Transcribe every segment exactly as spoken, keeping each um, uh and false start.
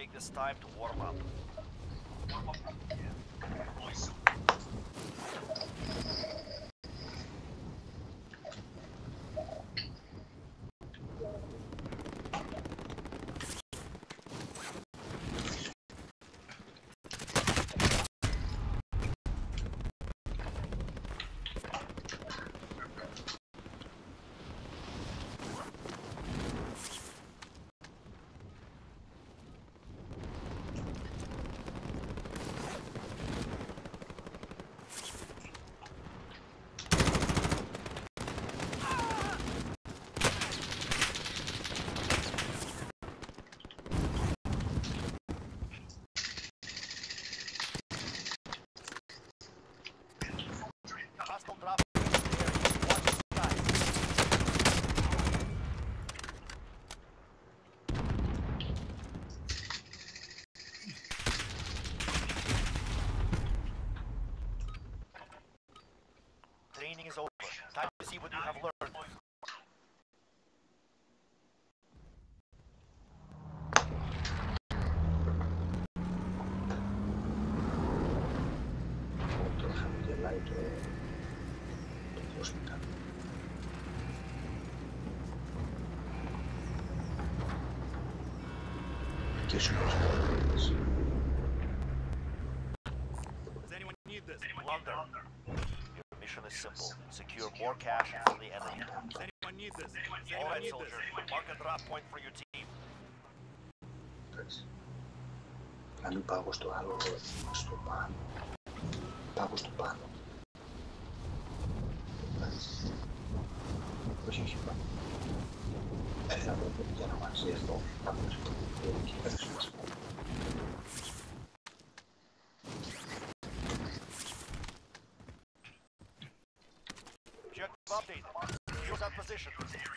take this time to warm up. Hostile drop. Watch the skies. Training is over. Time to see what you have learned. Το χαμογελάει το... το δώσμικα. Και σου νόμιζα το δίνεις. Does anyone need this? London. Your mission is simple. Secure more cash from the enemy. Does anyone need this? All right, soldier. Mark a drop point for your team. Εντάξει. Να μην πάγω στο άλλο, στο πάνω. Πάγω στο πάνω. Εντάξει. Όχι, όχι, πάνω. Έλα εδώ για να μαζί εδώ. Πάμε στο video και πέρασε μας. Objective update. Use that position.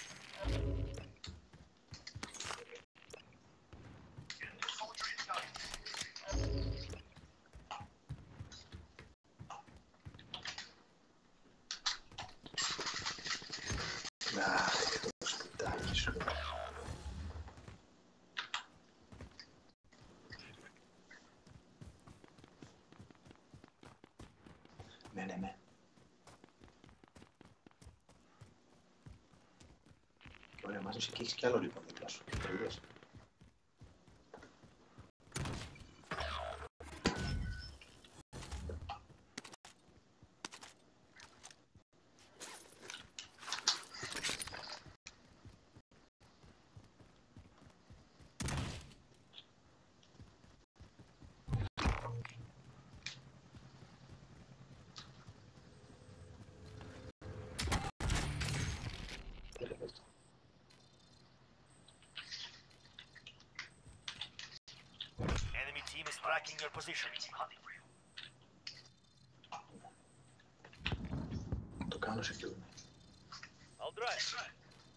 Αχ, το σπιτάκι σου. Ναι, ναι, ναι. Ωραία, μάζεψε και έχεις κι άλλο λοιπόν δίπλα σου. Το είδες. Enemy team is tracking your position. Το κάνω σε film. I'll drive.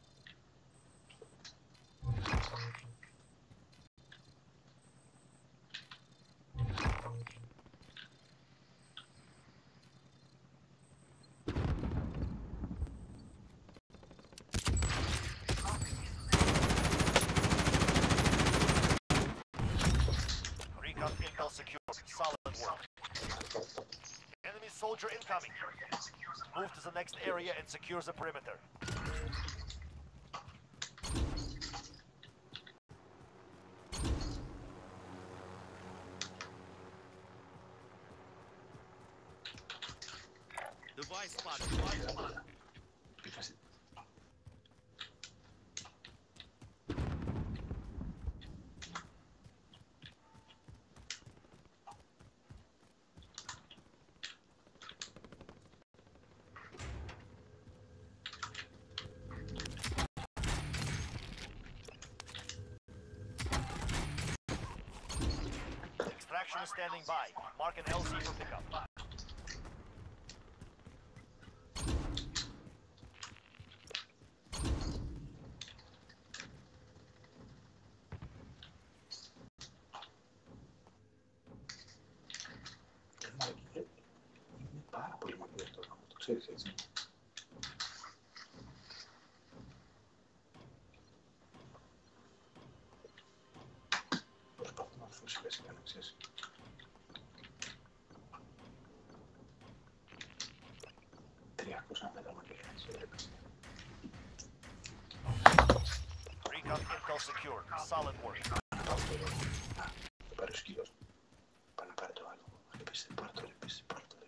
Recon intel secure. Solid work. Enemy soldier incoming. Move to the next area and secure the perimeter. Device spotted. Device spotted. Πήγασε. Extraction is standing by. Mark an L Z for pickup. Είναι πάρα πολύ μακριά το δρόμο, το ξέρεις έτσι. Προσπαθώ να σιγά σιγά να ξέρεις. τριακόσια μέτρα μακριά, έτσι βλέπεις. Recon intel secured. Solid work. Θα πάρει ο σκύλος. Πάει να πάρει το άλλο. Χτυπήστε, πάρ' το ρε, πίστε, πάρ' το ρε.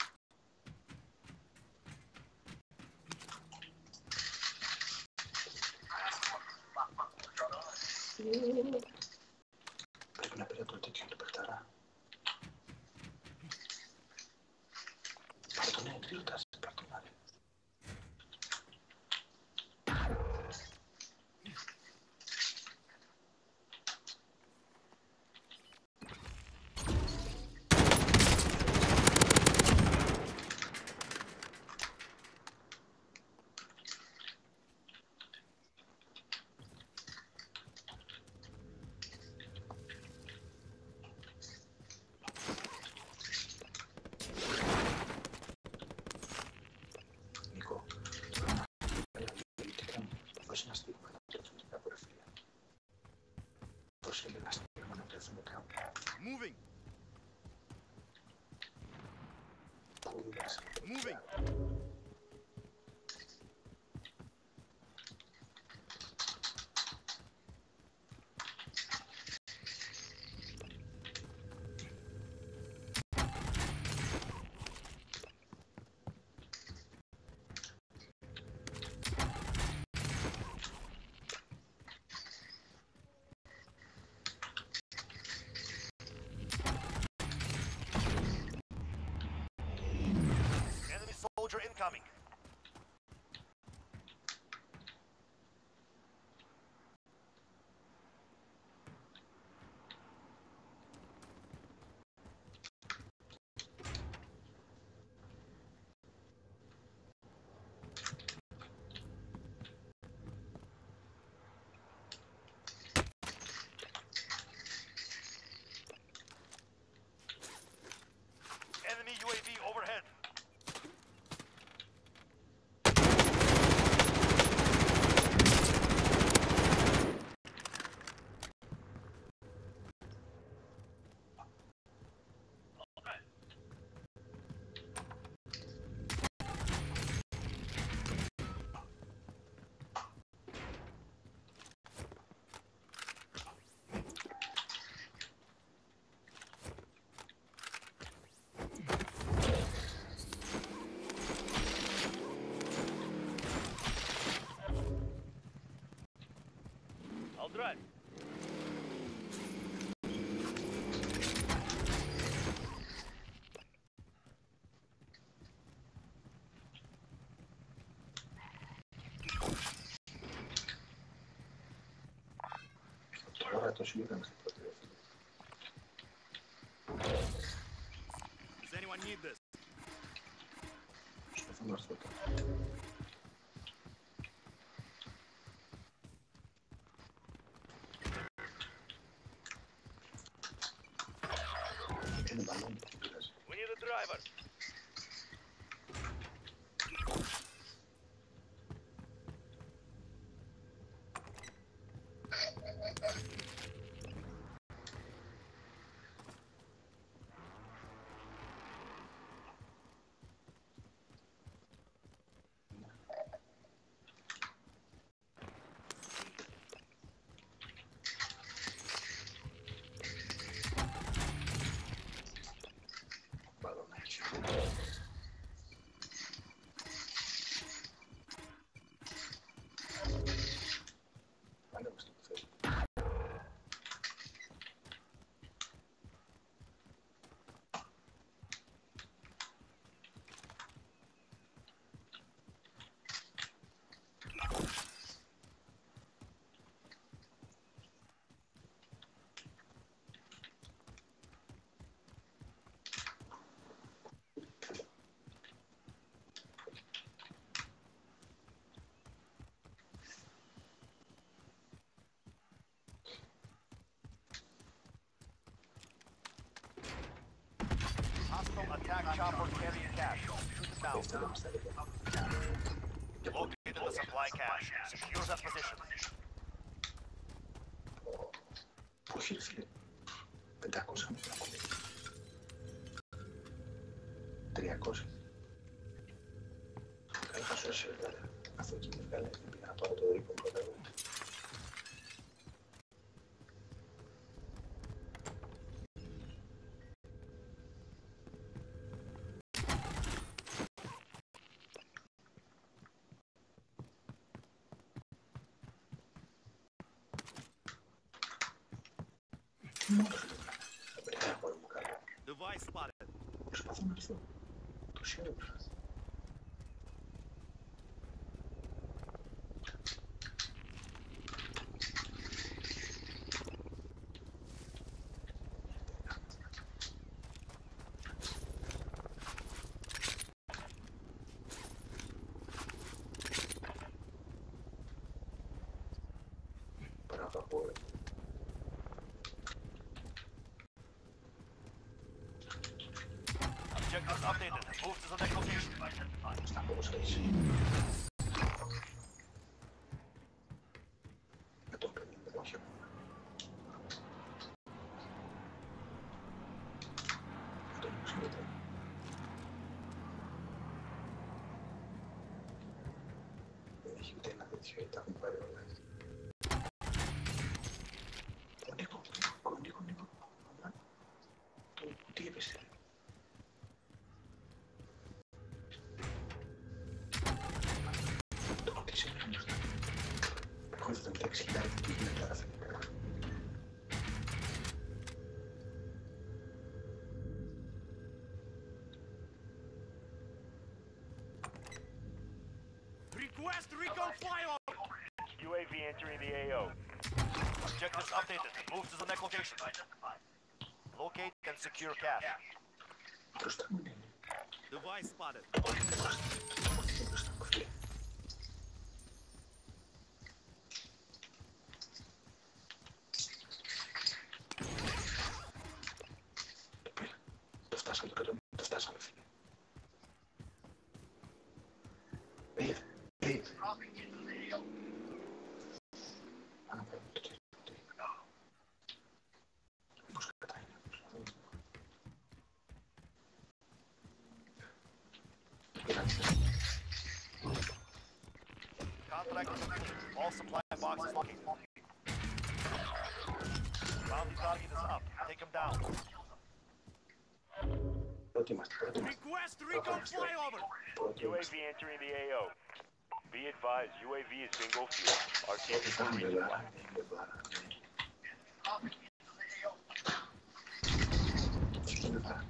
Πρέπει να πήρε το τέτοιο το παιχταρά. Πάρε τον ναι, τι ρωτάς, πάρε τον άλλη. Moving. Moving. Soldier incoming. Enemy U A V overhead. I'll drive. Τώρα το σίγουρα στο πρώτο. Does anyone need this? Στο φωνό στο πρώτο. Είναι μπαλόν που πειράζει. We need a driver. Attack chopper carrying cash. Shoot it down. Located the supply cache. Secure that position. Όχι ρε φίλε. πεντακόσια μέτρα. τριακόσια. Καλά θα σου έσαι βγάλε. Αυτό εκεί με βγάλε. Πήγα να πάρω το ρίκο μου πρώτα. Device spotted. Προσπαθώ να έρθω. Το χέρι μου. Παραπαγόρε. Objectives updated. Move to the next location. Στα πόσα είσαι. Με τον πενήντα, όχι ακόμα. Με τον είκοσι μέτρα. Δεν έχει ούτε ένα τέτοιο, τα έχουν πάρει όλα. Ο Νίκο, ο Νίκο, Νίκο. Το κουτί έπεσε. Έχω εβδομήντα έξι χιλιάδες και μετά θα φύγει. Request recon flyover. U A V entering the A O. Objectives updated. Move to the next location. Locate and secure cache. Μπροστά μου είναι. Device spotted. Είναι μπροστά μου, φίλε. Το πήρα. Το φτάσαμε το κατώ. Το φτάσαμε, φίλε. Πήγε. Πήγε. Άνα πάμε το τέλος. Πώς κατάει. Contract complete. All supply boxes located. Bounty target is up. Take him down. Πρώτοι είμαστε, πρώτοι είμαστε. Request recon flyover. Πρώτοι U A είμαστε. V entering the A O. Be advised, U A V is single fuel. R T B Πρώτοι for θα είναι resupply. βάρα, είναι βάρα. Αυτό είναι βάρα.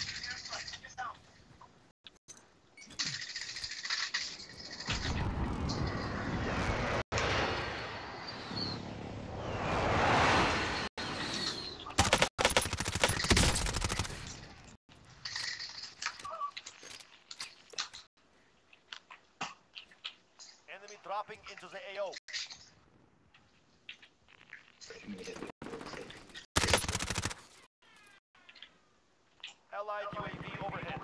Enemy dropping into the A O. Περίμενε γιατί. Allied U A V overhead.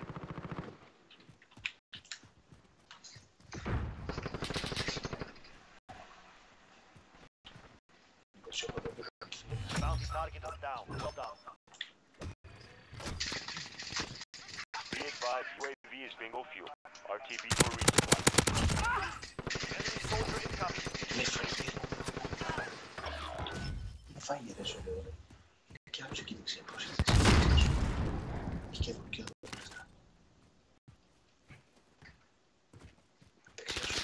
είκοσι οκτώ πήγα. Bounty target is down. Well done. Be advised, U A V is single fuel. R T B for resupply. Enemy soldier incoming. Με φάγε. Με φάγε ρε σου λέω. Είναι κι άλλος εκεί δεξιά. Πρόσεχε. Και εδώ και εδώ. Μπροστά. Δεξιά σου.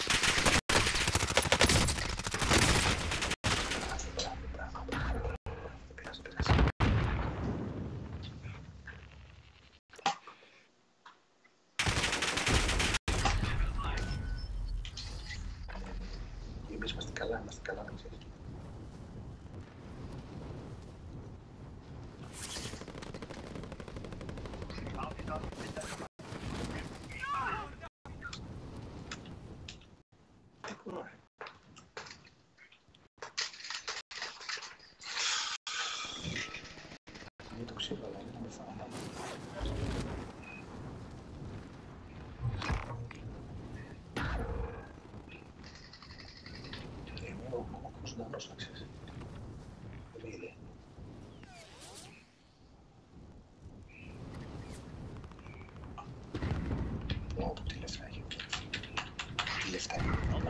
Μπράβο, μπράβο, μπράβο. Δεν πειράζει, δεν πειράζει. Εμείς είμαστε καλά, είμαστε καλά, να ξέρεις. Δεν μπορώ, ρε. Είναι το ξύλο, αλλά είναι να με φάνε. Εγώ, εγώ ζωντανός, να ξέρεις. Δεν με είδε. φταίει.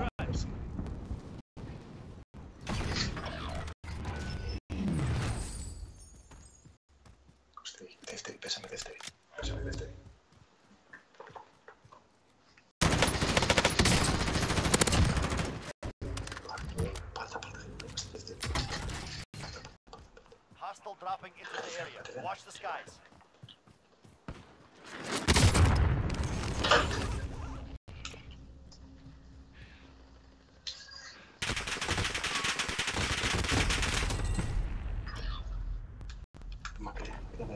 Δεύτερη, πέσαμε δεύτερη. Πέσαμε δεύτερη. Πάρτα, πάρτα, είμαστε δεύτερη. Hostile dropping into the area. Watch the skies. Μακριά, μακριά.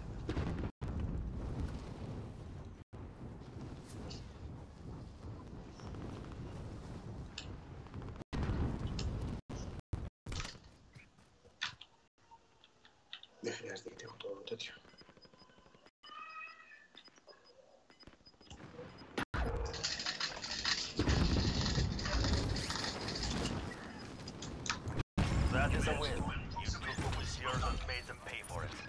Δεν χρειάζεται γιατί έχω το τέτοιο. That is a win. You took what was yours and made them pay for it.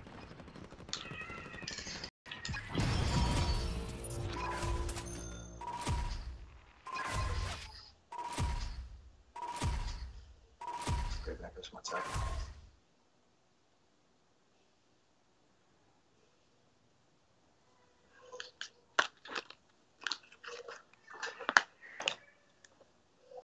Πρέπει να πες ματσάκι.